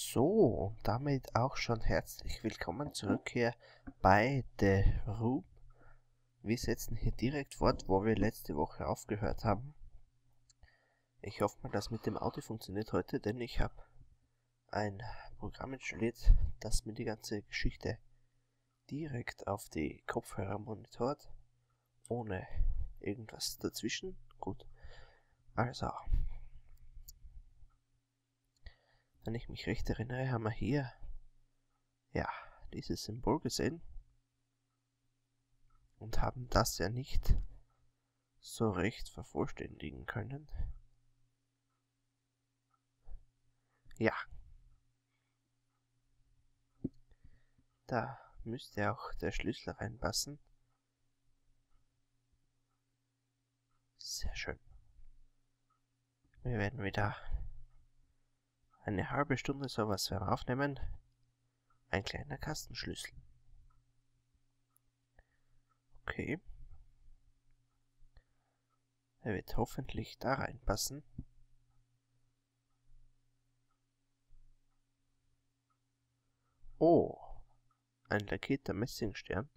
So, und damit auch schon herzlich willkommen zurück hier bei The Room. Wir setzen hier direkt fort, wo wir letzte Woche aufgehört haben. Ich hoffe mal, dass mit dem Audio funktioniert heute, denn ich habe ein Programm installiert, das mir die ganze Geschichte direkt auf die Kopfhörer monitort, ohne irgendwas dazwischen. Gut, also, wenn ich mich recht erinnere, haben wir hier, ja, dieses Symbol gesehen und haben das ja nicht so recht vervollständigen können. Ja, da müsste auch der Schlüssel reinpassen. Sehr schön. Wir werden wieder eine halbe Stunde sowas aufnehmen. Ein kleiner Kastenschlüssel. Okay. Er wird hoffentlich da reinpassen. Oh, ein lackierter Messingstern.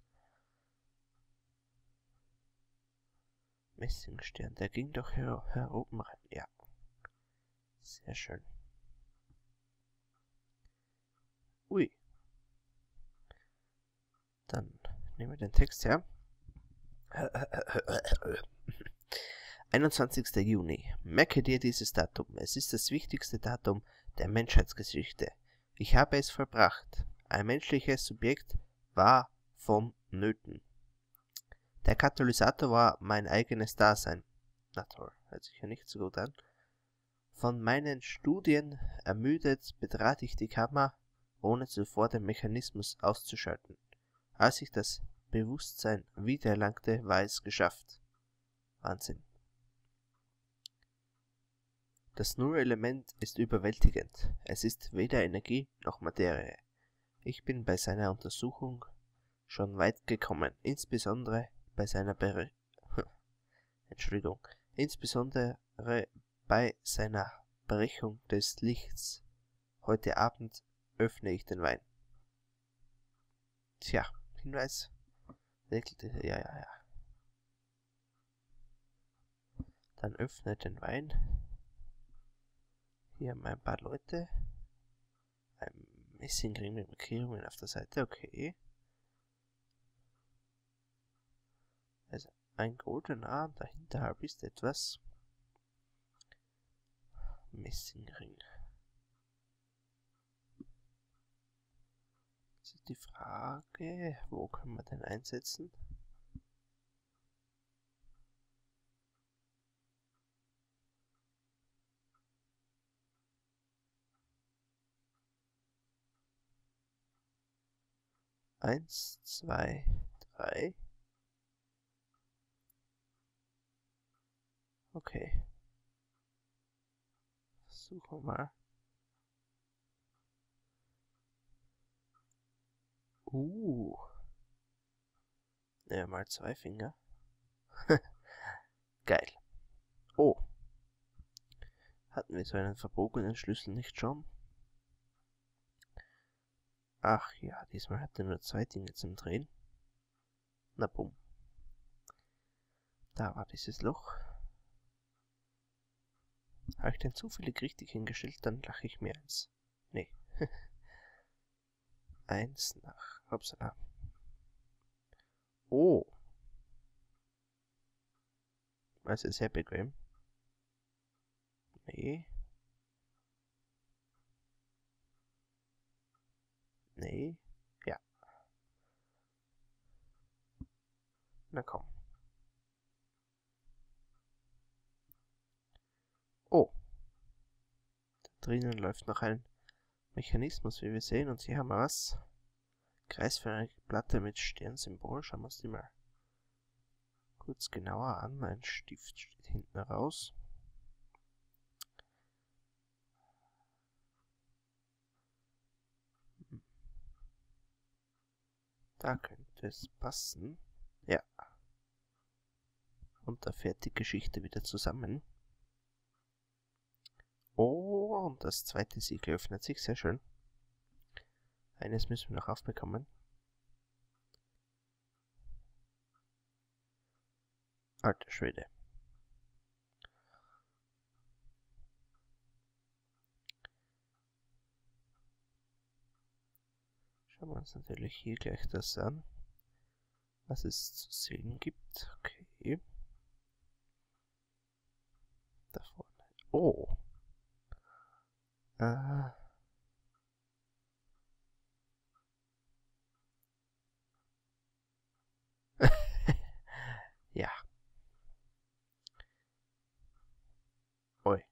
Messingstern, der ging doch hier oben rein. Ja, sehr schön. Ui. Dann nehmen wir den Text her. 21. Juni. Merke dir dieses Datum. Es ist das wichtigste Datum der Menschheitsgeschichte. Ich habe es vollbracht. Ein menschliches Subjekt war vonnöten. Der Katalysator war mein eigenes Dasein. Na toll, hört sich ja nicht so gut an. Von meinen Studien ermüdet betrat ich die Kammer, ohne zuvor den Mechanismus auszuschalten. Als ich das Bewusstsein wiedererlangte, war es geschafft. Wahnsinn. Das Null-Element ist überwältigend. Es ist weder Energie noch Materie. Ich bin bei seiner Untersuchung schon weit gekommen, insbesondere bei seiner Brechung des Lichts. Heute Abend öffne ich den Wein. Tja, Hinweis. Ja. Dann öffne den Wein. Hier haben wir ein paar Leute. Ein Messingring mit Markierungen auf der Seite, okay. Also ein goldener, dahinter halb ist etwas. Messingring. Jetzt ist die Frage, wo können wir den einsetzen? Eins, zwei, drei. Okay. Versuchen wir mal. Ja, mal zwei Finger. Geil. Oh. Hatten wir so einen verbogenen Schlüssel nicht schon? Ach ja, diesmal hat er nur zwei Dinge zum Drehen. Na bumm. Da war dieses Loch. Habe ich den zufällig richtig hingestellt, dann lache ich mir eins. Nee. Eins nach. Upsala. Oh. Also sehr bequem. Nee. Nee. Ja. Na komm. Oh. Da drinnen läuft noch ein Mechanismus, wie wir sehen. Und hier haben wir was. Kreisförmige Platte mit Sternsymbol. Schauen wir uns die mal kurz genauer an. Ein Stift steht hinten raus. Da könnte es passen. Ja. Und da fährt die Geschichte wieder zusammen. Oh, und das zweite Siegel öffnet sich. Sehr schön. Eines müssen wir noch aufbekommen. Alter Schwede. Schauen wir uns natürlich hier gleich das an, was es zu sehen gibt. Okay. Da vorne. Oh. Ja. Oi.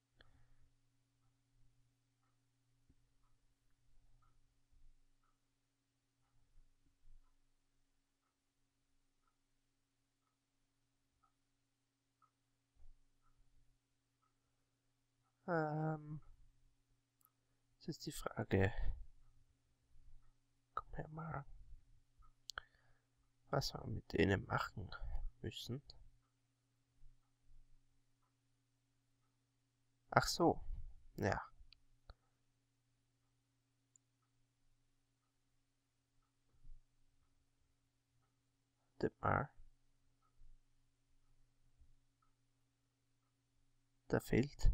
Jetzt ist die Frage. Komm her mal. Was wir mit denen machen müssen. Ach so. Ja. Warte mal. Da fehlt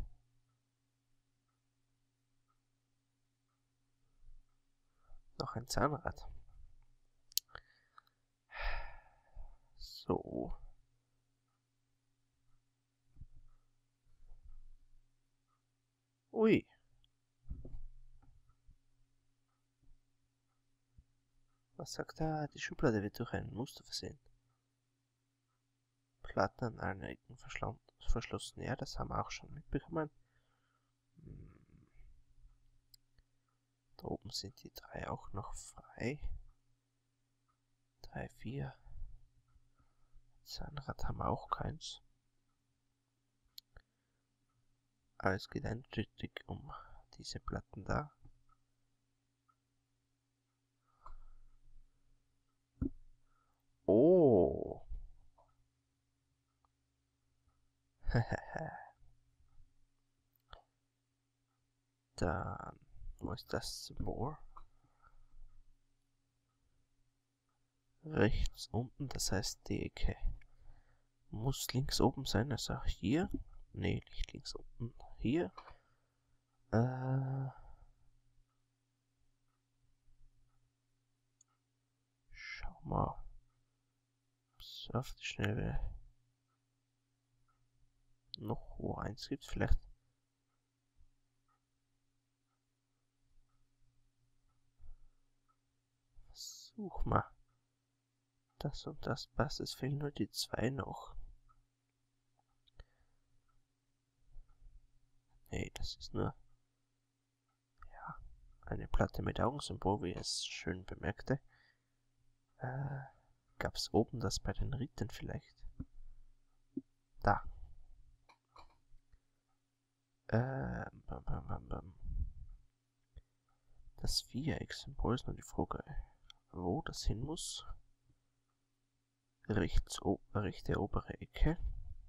noch ein Zahnrad. So. Ui. Was sagt er? Die Schublade wird durch ein Muster versehen. Platten an allen Ecken verschlossen. Ja, das haben wir auch schon mitbekommen. Da oben sind die 3 auch noch frei. 3, 4. Zahnrad haben wir auch keins. Aber es geht eindeutig um diese Platten da. Oh. Dann, wo ist das Symbol? Rechts unten, das heißt die Ecke muss links oben sein, also hier. Ne, nicht links unten, hier. Schau mal, ob es auf die Schnelle noch wo eins gibt, vielleicht. Such mal. Das und das passt, es fehlen nur die 2 noch. Nee, das ist nur, ja, eine Platte mit Augensymbol, wie es schön bemerkte. Gab's oben das bei den Riten vielleicht? Da. Bam, bam, bam, bam. Das Viereck-Symbol ist nur die Frage, wo das hin muss. Rechte obere Ecke.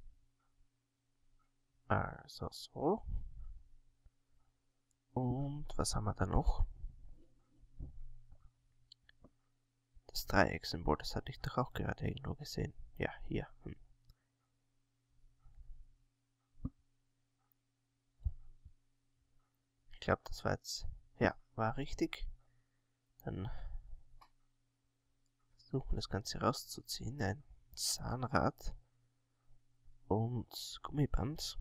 Also so. Und was haben wir da noch? Das Dreieck-Symbol, das hatte ich doch auch gerade irgendwo gesehen. Ja, hier. Ich glaube, das war jetzt... Ja, war richtig. Dann versuchen wir das Ganze rauszuziehen. Ein Zahnrad und Gummiband.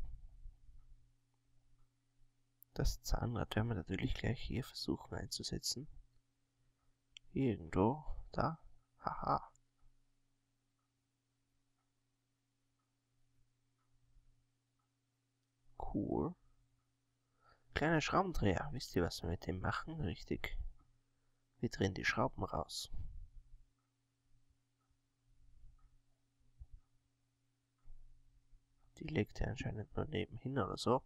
Das Zahnrad werden wir natürlich gleich hier versuchen einzusetzen. Irgendwo da. Haha. Cool. Kleiner Schraubendreher. Wisst ihr, was wir mit dem machen? Richtig. Wir drehen die Schrauben raus. Die legt er anscheinend nur nebenhin oder so.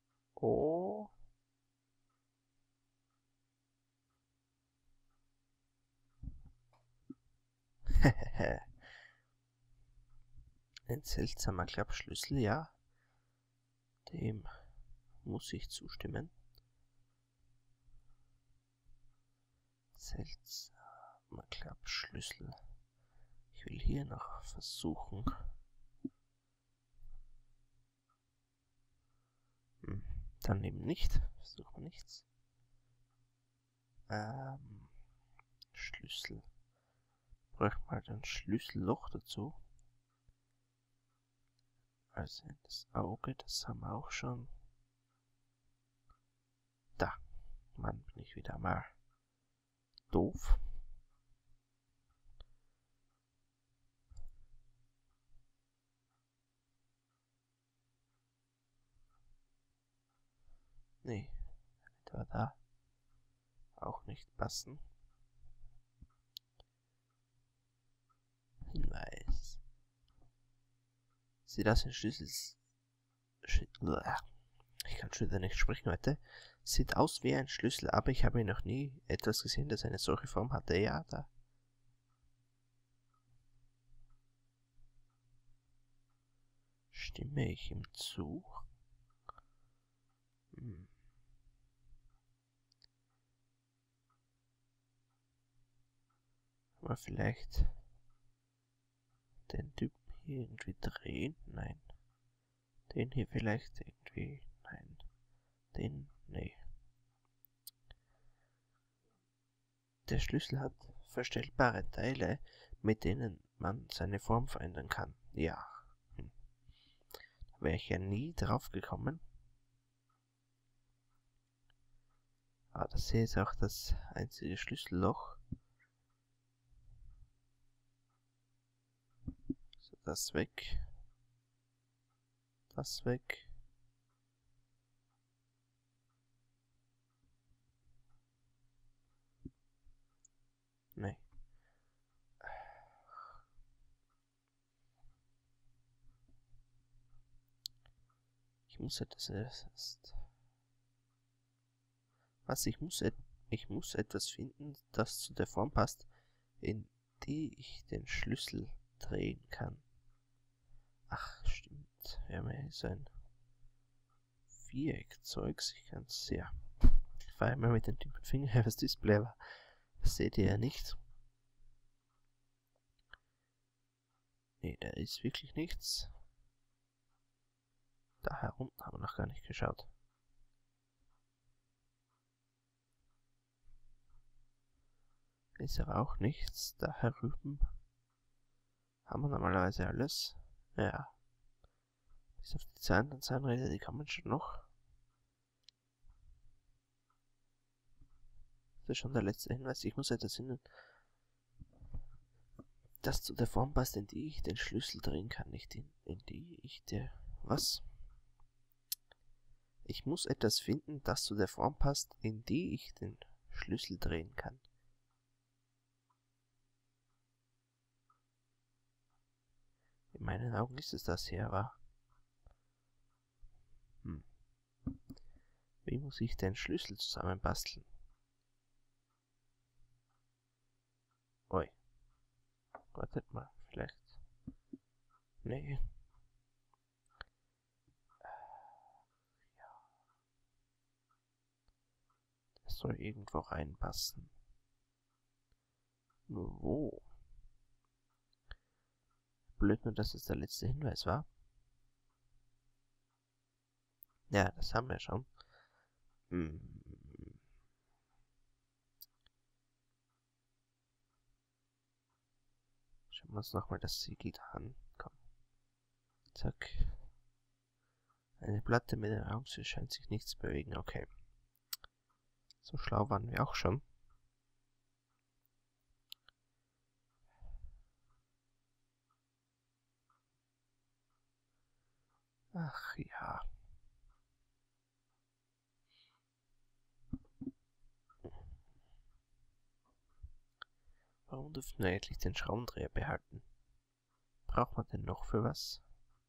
Oh. Ein seltsamer Klappschlüssel, ja. Dem muss ich zustimmen. Seltsamer Klappschlüssel. Ich will hier noch versuchen. Dann eben nicht. Versuchen wir nichts. Schlüssel. Bräuchte mal ein Schlüsselloch dazu. Also das Auge, das haben wir auch schon. Da. Mann, bin ich wieder mal doof. Nee, etwa da. Auch nicht passen. Hinweis. Sieht aus wie ein Schlüssel. Ich kann schon wieder nicht sprechen heute. Sieht aus wie ein Schlüssel, aber ich habe noch nie etwas gesehen, das eine solche Form hatte. Ja, da. Stimme ich ihm zu? Aber vielleicht den Typen hier irgendwie drehen? Nein. Den hier vielleicht irgendwie? Nein. Den? Nee. Der Schlüssel hat verstellbare Teile, mit denen man seine Form verändern kann. Ja. Da wäre ich ja nie drauf gekommen. Aber das hier ist auch das einzige Schlüsselloch. So, das weg. Das weg. Nee. Ich muss etwas erst. Was? Ich muss etwas finden, das zu der Form passt, in die ich den Schlüssel drehen kann. Ach, stimmt. Wir haben ja hier so ein Viereck-Zeugs. Ich kann es ja. Ich fahre immer mit dem Finger aufs Display, aber das seht ihr ja nicht. Nee, da ist wirklich nichts. Da herunten haben wir noch gar nicht geschaut. Ist aber auch nichts. Da herüben haben wir normalerweise alles. Ja. Bis auf die anderen Zahnräder, die kommen schon noch. Das ist schon der letzte Hinweis. Ich muss etwas finden, das zu der Form passt, in die ich den Schlüssel drehen kann. Nicht in die ich der... Was? Ich muss etwas finden, das zu der Form passt, in die ich den Schlüssel drehen kann. In meinen Augen ist es das hier, aber... Wie muss ich den Schlüssel zusammenbasteln? Oi. Wartet mal, vielleicht... Nee. Ja. Das soll irgendwo reinpassen. Nur wo? Blöd nur, dass es der letzte Hinweis war. Ja, das haben wir schon. Schauen wir uns nochmal das Siegel an. Komm. Zack. Eine Platte mit der Raumschiff scheint sich nichts zu bewegen. Okay. So schlau waren wir auch schon. Ach ja. Warum dürfen wir eigentlich den Schraubendreher behalten? Braucht man den noch für was?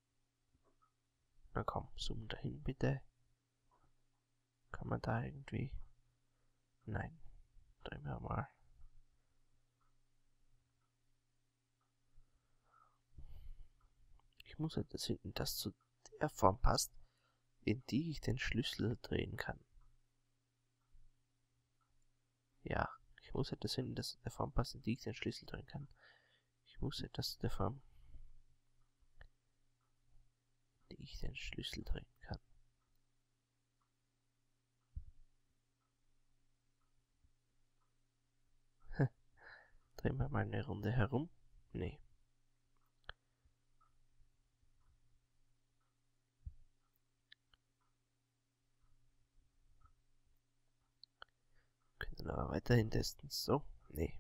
Na komm, zoom dahin bitte. Kann man da irgendwie... Nein. Drehen wir mal. Ich muss etwas finden, das zu der Form passt, in die ich den Schlüssel drehen kann. Ja, ich muss etwas finden, das zu der Form passt, in die ich den Schlüssel drehen kann. Ich muss etwas zu der Form, in die ich den Schlüssel drehen kann. Drehen wir mal eine Runde herum. Nee. Können aber weiterhin testen. So. Nee.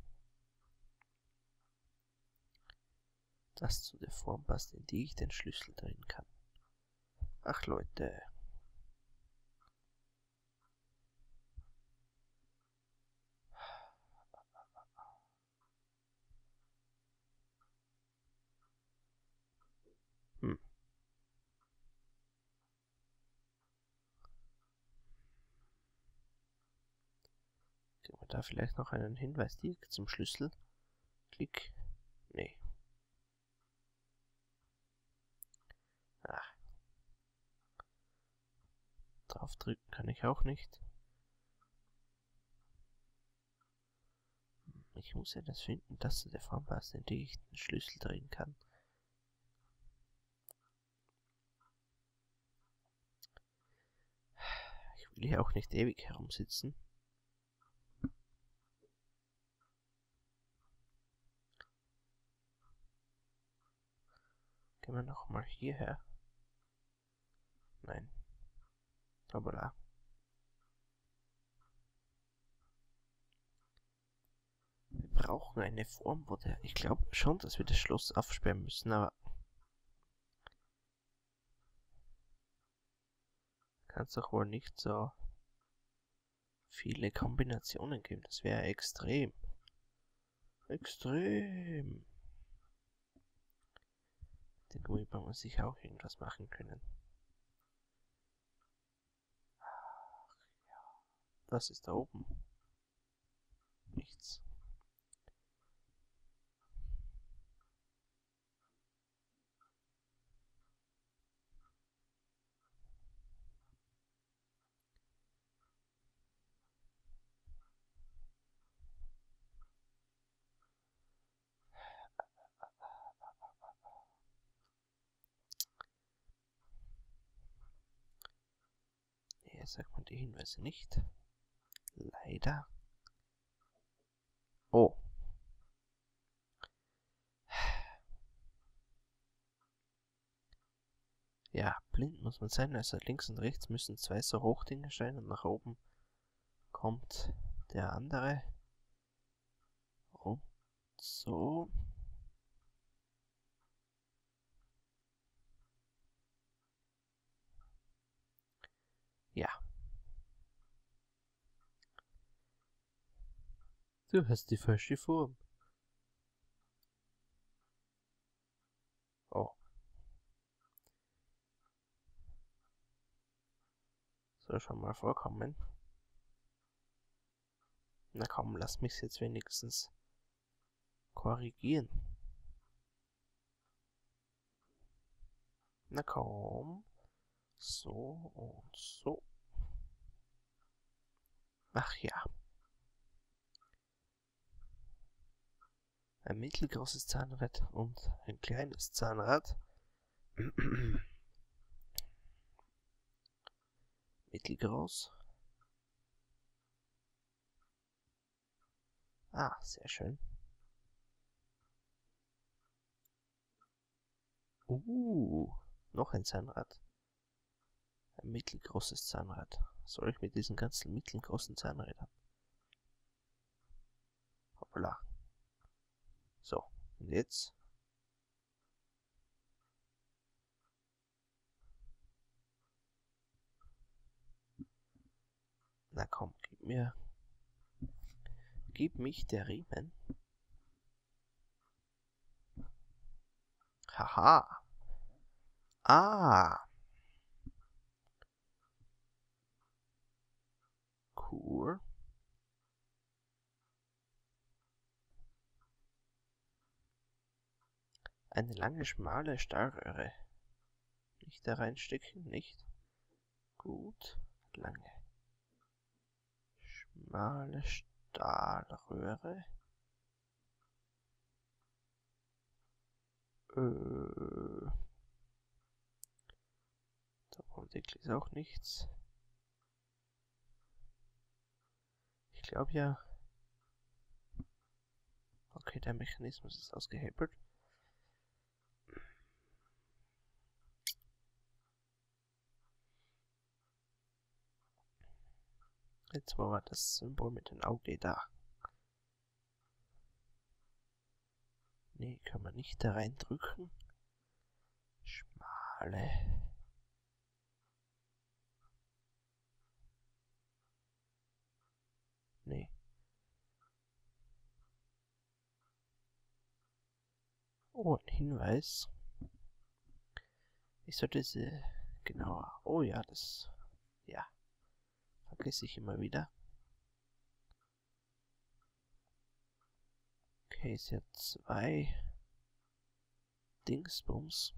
Das zu der Form passt, in die ich den Schlüssel drehen kann. Ach Leute. Hm. Kriegen wir da vielleicht noch einen Hinweis direkt zum Schlüssel? Klick. Nee. Ach. Draufdrücken kann ich auch nicht. Ich muss ja das finden, das zu der Form passt, in die ich den Schlüssel drehen kann. Ich will hier auch nicht ewig herumsitzen. Gehen wir nochmal hierher. Nein. Hoppala. Wir brauchen eine Form, wo der... Ich glaube schon, dass wir das Schloss aufsperren müssen, aber... Kann es doch wohl nicht so viele Kombinationen geben. Das wäre extrem. Extrem. Den Gummiband muss sich auch irgendwas machen können. Was ist da oben? Nichts. Hier sagt man die Hinweise nicht. Leider. Oh. Ja, blind muss man sein, also links und rechts müssen zwei so Hochdinger sein und nach oben kommt der andere. Und so. Ja. Du hast die falsche Form. Oh. Soll schon mal vorkommen. Na komm, lass mich jetzt wenigstens korrigieren. Na komm. So und so. Ach ja. Ein mittelgroßes Zahnrad und ein kleines Zahnrad. Mittelgroß. Ah, sehr schön. Noch ein Zahnrad. Ein mittelgroßes Zahnrad. Was soll ich mit diesen ganzen mittelgroßen Zahnrädern? Hoppala. So, und jetzt? Na komm, gib mich der Riemen. Haha. Ah. Cool. Eine lange, schmale Stahlröhre. Nicht da reinstecken, nicht. Gut. Lange. Schmale Stahlröhre. Da kommt wirklich auch nichts. Ich glaube ja. Okay, der Mechanismus ist ausgehebelt. Jetzt war das Symbol mit dem Auge da. Nee, kann man nicht da reindrücken. Schmale. Nee. Oh, ein Hinweis. Ich sollte diese genauer. Oh ja, das. Ja. Vergesse ich immer wieder. Okay, ist ja 2 Dingsbums.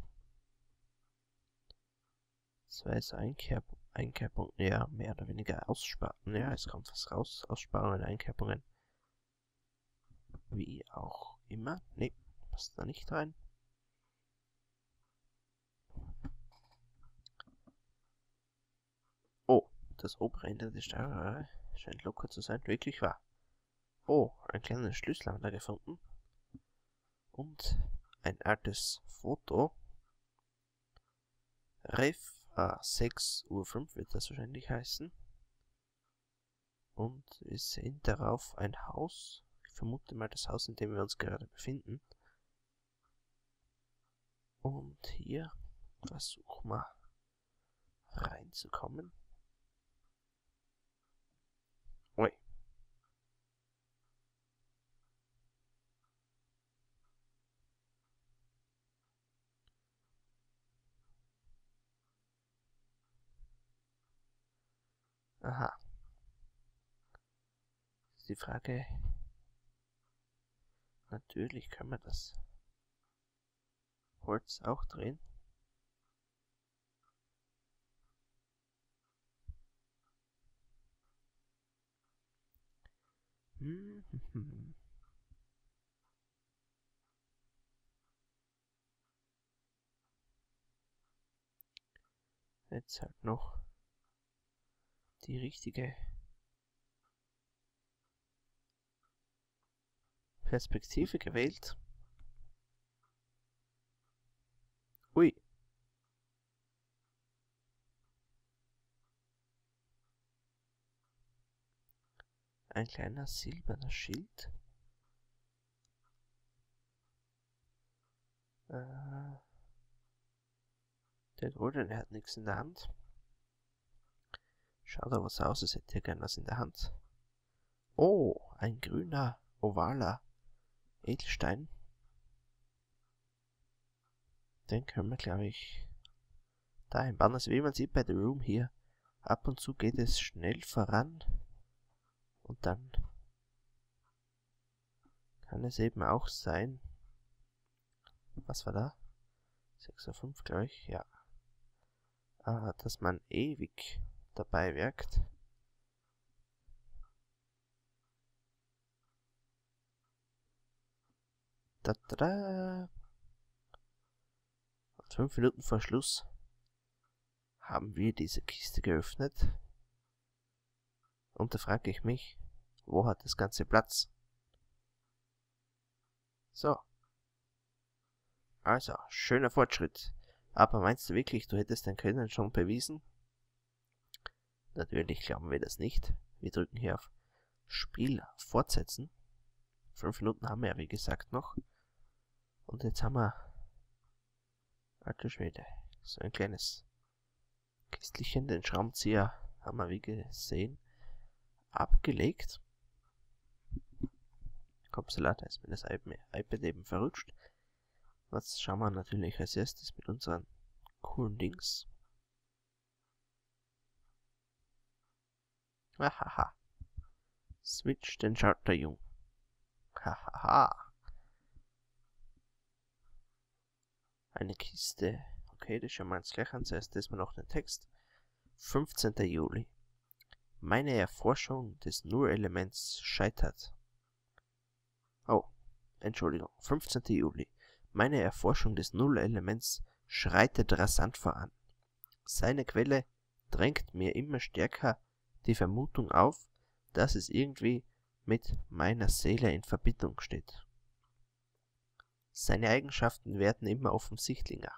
2 so Einkerbung, ja, mehr oder weniger Aussparungen. Ja, es kommt was raus. Aussparungen, Einkerbungen. Wie auch immer. Nee, passt da nicht rein. Oh, das obere Ende der Stahlröhre scheint locker zu sein. Wirklich wahr. Oh, ein kleiner Schlüssel haben wir da gefunden. Und ein altes Foto. Ref 6:05 Uhr wird das wahrscheinlich heißen. Und wir sehen darauf ein Haus. Ich vermute mal das Haus, in dem wir uns gerade befinden. Und hier versuchen wir reinzukommen. Ui. Aha. Ist die Frage. Natürlich können wir das Holz auch drehen. Jetzt halt noch die richtige Perspektive gewählt. Ui. Ein kleiner silberner Schild. Der Goldene hat nichts in der Hand. Schaut aber so aus, als hätte er gern was in der Hand. Oh, ein grüner, ovaler Edelstein. Den können wir, glaube ich, da einbauen. Also wie man sieht bei The Room hier, ab und zu geht es schnell voran. Und dann kann es eben auch sein, was war da? 6:05 glaube ich, ja. Dass man ewig dabei wirkt. Da, da, da. 5 Minuten vor Schluss haben wir diese Kiste geöffnet. Und da frage ich mich, wo hat das Ganze Platz? So. Also, schöner Fortschritt. Aber meinst du wirklich, du hättest dein Können schon bewiesen? Natürlich glauben wir das nicht. Wir drücken hier auf Spiel fortsetzen. 5 Minuten haben wir ja wie gesagt noch. Und jetzt haben wir, alter Schwede, so ein kleines Kistelchen, den Schraubenzieher haben wir wie gesehen abgelegt. Kopfsalat, da ist mir das iPad eben verrutscht. Was schauen wir natürlich als erstes mit unseren coolen Dings. Hahaha. Switch den Schalter, Jung. Hahaha. Eine Kiste. okay, das schauen wir uns gleich an. Zuerst lesen wir noch den Text. 15. Juli. Meine Erforschung des Nur-Elements scheitert. Oh, Entschuldigung. 15. Juli. Meine Erforschung des Null-Elements schreitet rasant voran. Seine Quelle drängt mir immer stärker die Vermutung auf, dass es irgendwie mit meiner Seele in Verbindung steht. Seine Eigenschaften werden immer offensichtlicher.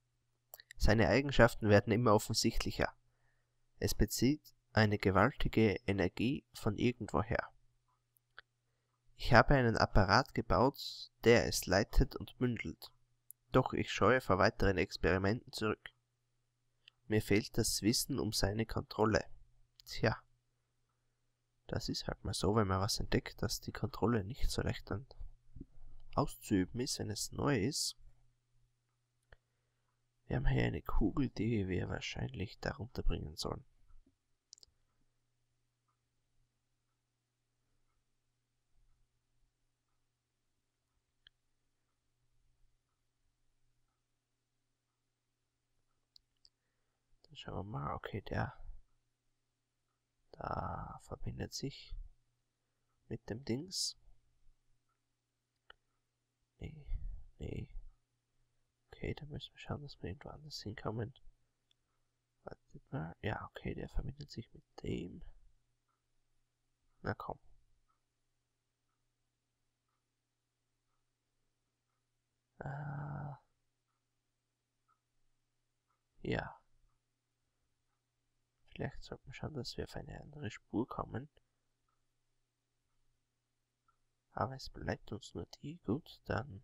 Es bezieht eine gewaltige Energie von irgendwoher. Ich habe einen Apparat gebaut, der es leitet und bündelt. Doch ich scheue vor weiteren Experimenten zurück. Mir fehlt das Wissen um seine Kontrolle. Tja, das ist halt mal so, wenn man was entdeckt, dass die Kontrolle nicht so leicht dann auszuüben ist, wenn es neu ist. Wir haben hier eine Kugel, die wir wahrscheinlich darunter bringen sollen. Dann schauen wir mal, okay, der da verbindet sich mit dem Dings. Nee. Okay, da müssen wir schauen, dass wir irgendwo anders hinkommen. Wartet mal. Ja, okay, der verbindet sich mit dem. Na komm. Ja. Vielleicht sollten wir schauen, dass wir auf eine andere Spur kommen. Aber es bleibt uns nur die. Gut, dann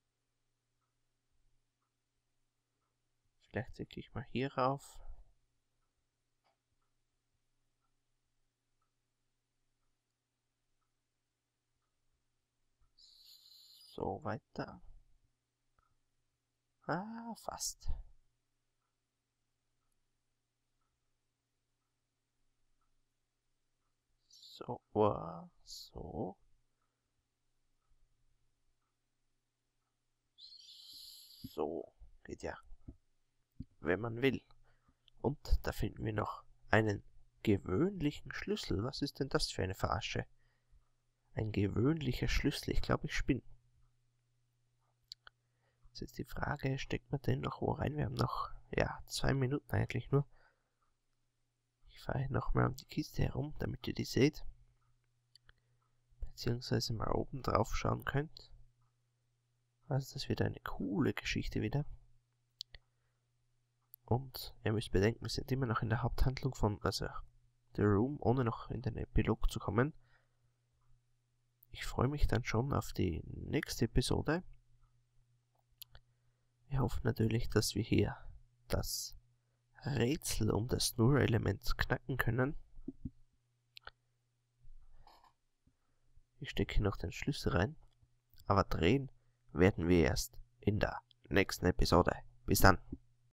vielleicht klicke ich mal hier rauf. So, weiter. Ah, fast. So, so. So, geht ja. Wenn man will. Und da finden wir noch einen gewöhnlichen Schlüssel. Was ist denn das für eine Verarsche? Ein gewöhnlicher Schlüssel. Ich glaube, ich spinne. Jetzt ist die Frage, steckt man den noch wo rein? Wir haben noch, ja, 2 Minuten eigentlich nur. Ich fahre nochmal um die Kiste herum, damit ihr die seht. Beziehungsweise mal oben drauf schauen könnt. Also das wird eine coole Geschichte wieder. Und ihr müsst bedenken, wir sind immer noch in der Haupthandlung von, also The Room, ohne noch in den Epilog zu kommen. Ich freue mich dann schon auf die nächste Episode. Wir hoffen natürlich, dass wir hier das Rätsel um das Nur-Element knacken können. Ich stecke hier noch den Schlüssel rein, aber drehen werden wir erst in der nächsten Episode. Bis dann!